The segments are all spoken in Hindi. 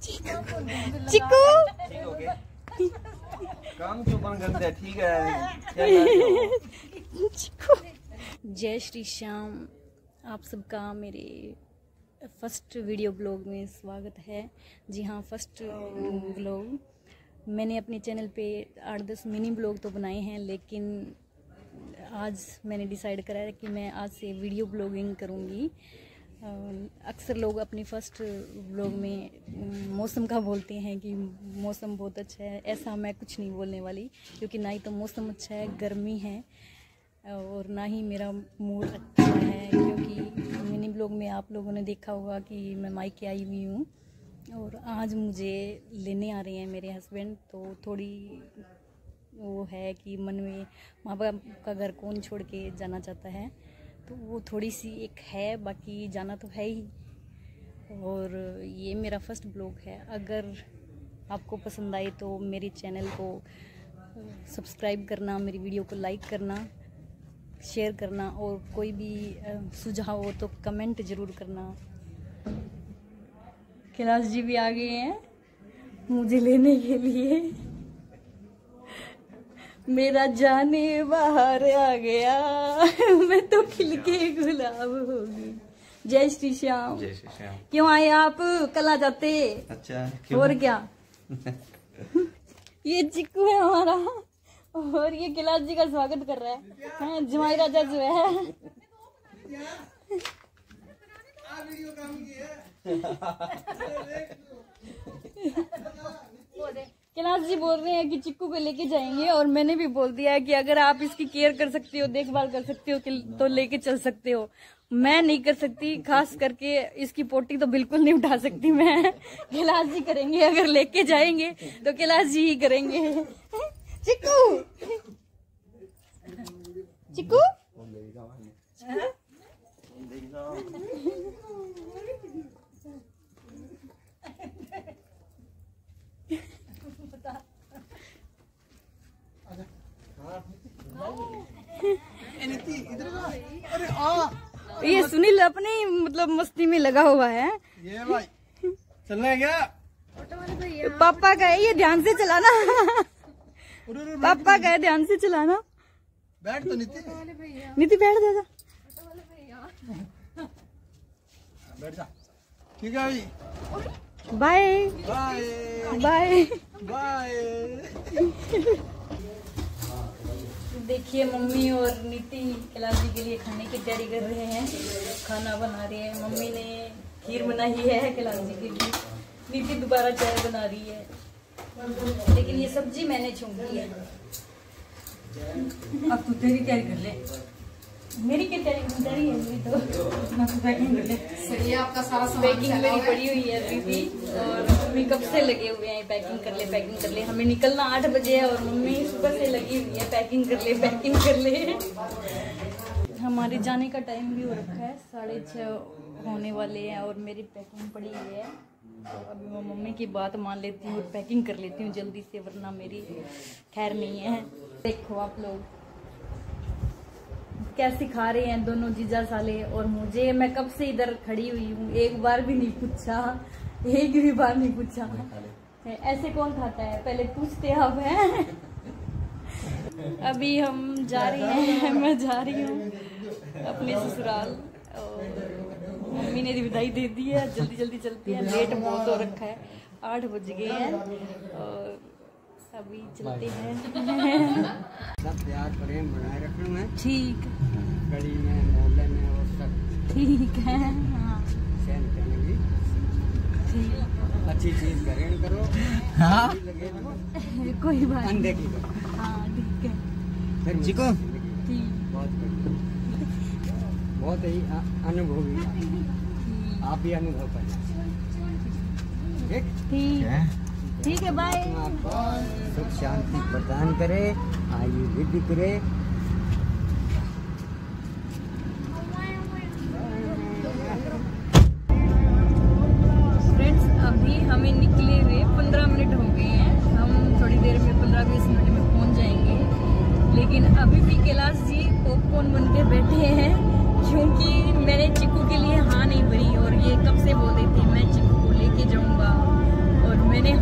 चिक्कू काम क्यों बंद कर दिया? ठीक है। जय श्री श्याम, आप सबका मेरे फर्स्ट वीडियो ब्लॉग में स्वागत है। जी हाँ, फर्स्ट ब्लॉग। मैंने अपने चैनल पे 8-10 मिनी ब्लॉग तो बनाए हैं, लेकिन आज मैंने डिसाइड करा है कि मैं आज से वीडियो ब्लॉगिंग करूँगी। अक्सर लोग अपनी फर्स्ट व्लॉग में मौसम का बोलते हैं कि मौसम बहुत अच्छा है। ऐसा मैं कुछ नहीं बोलने वाली, क्योंकि ना ही तो मौसम अच्छा है, गर्मी है, और ना ही मेरा मूड अच्छा है। क्योंकि मिनी ब्लॉग में आप लोगों ने देखा होगा कि मैं मायके आई हुई हूँ और आज मुझे लेने आ रहे हैं मेरे हस्बैंड। तो थोड़ी वो है कि मन में माँ बाप का घर कौन छोड़ के जाना चाहता है, तो वो थोड़ी सी एक है। बाकी जाना तो है ही। और ये मेरा फर्स्ट ब्लॉग है। अगर आपको पसंद आए तो मेरे चैनल को सब्सक्राइब करना, मेरी वीडियो को लाइक करना, शेयर करना, और कोई भी सुझाव हो तो कमेंट ज़रूर करना। कैलाश जी भी आ गए हैं मुझे लेने के लिए। मेरा जाने बाहर आ गया, मैं तो खिल के गुलाब होगी। जय श्री श्याम। जय श्री श्याम। क्यों आए आप? कल आ जाते। अच्छा, क्यों? और क्या। ये चिक्कू है हमारा, और ये कैलाश जी का स्वागत कर रहा है। जमाई राजा जो है। कैलाश जी बोल रहे हैं कि चिक्कू को लेके जाएंगे, और मैंने भी बोल दिया है कि अगर आप इसकी केयर कर सकते हो, देखभाल कर सकते हो तो लेके चल सकते हो। मैं नहीं कर सकती, खास करके इसकी पोटी तो बिल्कुल नहीं उठा सकती मैं। कैलाश जी करेंगे, अगर लेके जाएंगे तो कैलाश जी ही करेंगे। चिक्कू चिक्कू ये सुनील अपनी मतलब मस्ती में लगा हुआ है। ये भाई चलना है क्या? पापा का है, ये ध्यान से चलाना। पापा का है, ध्यान से चलाना। बैठ तो नीति बैठ जा। बैठ जा। ठीक है भाई। Bye bye bye bye. देखिए, मम्मी और नीति कैलाश जी के लिए खाने की तैयारी कर रहे हैं, खाना बना रहे हैं। मम्मी ने खीर बनाई है कैलाश जी के लिए, नीति दोबारा चाय बना रही है, लेकिन ये सब्जी मैंने छूंगी है। अब तू तेरी तैयारी कर ले। मेरी क्या तैयारी है? मेरी तो पैकिंग कर ले। सही है, आपका सारा सामान पैकिंग मेरी पड़ी हुई है अभी भी, और मम्मी कब से लगे हुए हैं पैकिंग कर ले पैकिंग कर ले। हमें निकलना 8 बजे है और मम्मी सुबह से लगी हुई है पैकिंग कर ले पैकिंग कर ले। हमारे जाने का टाइम भी हो रखा है, 6:30 होने वाले हैं और मेरी पैकिंग पड़ी हुई है। तो अभी मैं मम्मी की बात मान लेती हूँ और पैकिंग कर लेती हूँ जल्दी से, वरना मेरी खैर नहीं है। देखो आप लोग क्या सिखा रहे हैं दोनों जीजा साले और मुझे। मैं कब से इधर खड़ी हुई हूँ, एक बार भी नहीं पूछा, एक भी बार नहीं पूछा। ऐसे कौन खाता है, पहले पूछते आप हैं। अभी हम जा रहे हैं, मैं जा रही हूँ अपने ससुराल, और मम्मी ने विदाई दे दी है। जल्दी जल्दी चलते हैं, लेट बहुत हो रखा है, 8 बज गए हैं और अभी चलते हैं। सब प्यार प्रेम बनाए रखना है। ठीक, गली में मोहल्ले में वो सब ठीक है। हाँ सहन करने की ठीक, अच्छी चीज ग्रहण करो। हाँ लगे तो कोई बात नहीं। अनदेखी करो। हाँ ठीक है, फिर चिको ठीक बहुत ही अनुभवी, आप भी अनुभव करें। ठीक ठीक ठीक है, बाय। आपको सुख शांति प्रदान करे, आयु वृद्धि करे। फ्रेंड्स, अभी हमें निकले हुए 15 मिनट हो गए हैं। हम थोड़ी देर में 15-20 मिनट में पहुंच जाएंगे, लेकिन अभी भी कैलाश जी पॉपकॉर्न बन के बैठे हैं, क्योंकि मैंने चिक्कू के लिए हाँ नहीं भरी, और ये कब से बोल रहे थे मैं चिक्कू को लेके जाऊंगा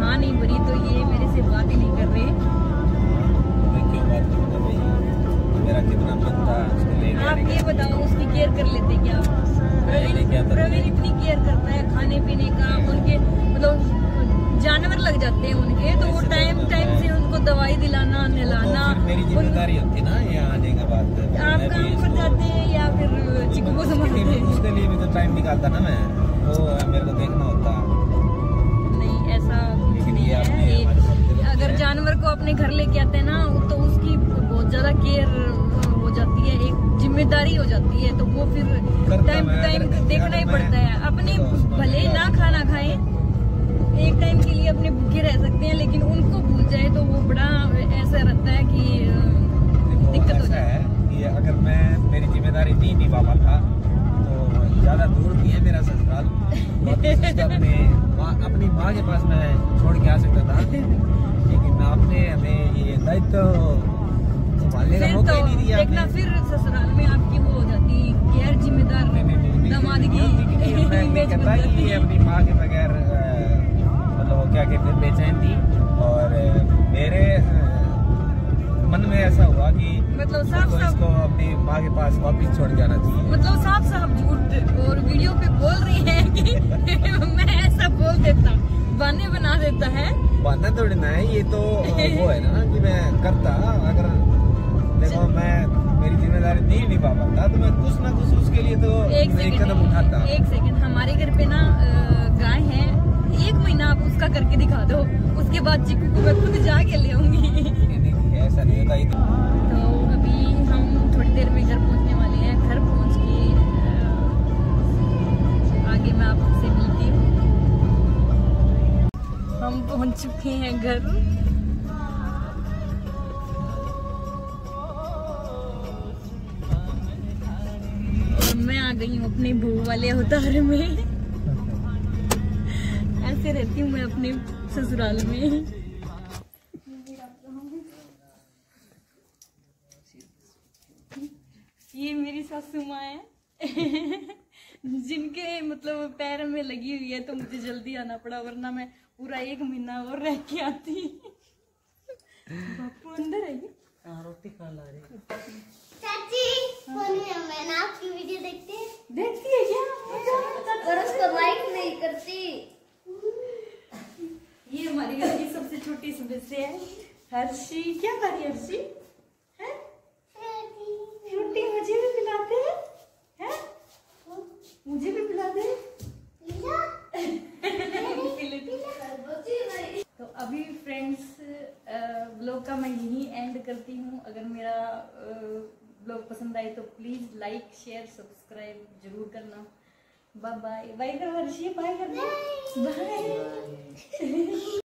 हाँ नहीं भरी तो ये मेरे से बात ही नहीं कर रहे। मैं क्यों बात करूँगा भाई, मेरा कितना मन था उसको ले गया। आप ये बताओ उसकी केयर कर लेते क्या? प्रवीण इतनी केयर करता है खाने पीने का, उनके मतलब जानवर लग जाते हैं उनके, तो वो टाइम से उनको दवाई दिलाना नहलाना। मेरी जिम्मेदारी होती है ना यहाँ आने के बाद। आप काम पर जाते हैं या फिर चिकू को संभालते हैं? उसके लिए भी तो टाइम निकालता ना मैं, वो मेरे को देखना होता। नहीं ऐसा कुछ नहीं है। अगर जानवर को अपने घर लेके आते हैं ना तो उसकी बहुत ज्यादा केयर हो जाती है, एक जिम्मेदारी हो जाती है, तो वो फिर टाइम देखना ही पड़ता है। अपने भले ना खाना खाएं, एक टाइम के लिए अपने भूखे रह सकते हैं, लेकिन उनको भूल जाए तो वो बड़ा ऐसा रहता है कि दिक्कत हो जाए। कि अगर मैं मेरी जिम्मेदारी नहीं निभा पाता तो ज्यादा दूर नहीं है मेरा ससुराल, अपनी माँ के पास मैं छोड़ के आ सकता था, लेकिन आपने हमें ये दायित्व संभालने का मौका ही नहीं दिया। देखना फिर ससुराल में आपकी वो हो जाती गैर जिम्मेदार दामादगी। मैं कहता कि अपनी माँ के बगैर मतलब वो क्या कहते हैं बेचैन थी, और मेरे मन में ऐसा हुआ कि मतलब साफ इसको अपनी माँ के पास वापस छोड़ जाना चाहिए। मतलब साफ झूठ और वीडियो पे बोल रही है कि मैं ऐसा बोल देता, बहाने बना देता है। बहाना थोड़ी ना है, ये तो वो है ना कि मैं करता, अगर देखो मैं मेरी जिम्मेदारी नहीं निभा पाता तो मैं कुछ ना कुछ उसके लिए तो एक कदम उठाता। एक सेकंड, हमारे घर पे ना गाय है, 1 महीना आप उसका करके दिखा दो, उसके बाद चिकू को मैं खुद जाके ले आऊंगी। ऐसा नहीं होता। तो अभी हम थोड़ी देर में घर पहुंचने वाले हैं। घर पहुंच के आगे मैं आपसे मिलती हूँ। हम पहुंच चुके हैं घर। और मैं आ गई हूँ अपने बहू वाले अवतार में। ऐसे रहती हूँ मैं अपने ससुराल में। ये मेरी सासू माँ है जिनके मतलब पैर में लगी हुई है, तो मुझे जल्दी आना पड़ा, वरना मैं पूरा 1 महीना और रह के आती। बापू अंदर है क्या? रोटी खा ला रही चाची, मैंने आपकी वीडियो देखती है क्या? और उसको लाइक नहीं करती। ये हमारे घर की सबसे छोटी सदस्य है हर्षी। क्या खा रही है हर्षी? है रोटी मुझे भी पिलाते हैं? मुझे भी पिलाते हैं? तो अभी फ्रेंड्स ब्लॉग का मैं यही एंड करती हूँ। अगर मेरा ब्लॉग पसंद आए तो प्लीज लाइक शेयर सब्सक्राइब जरूर करना। Bye bye. बाय कर हर्षी, बाय करना। बाय।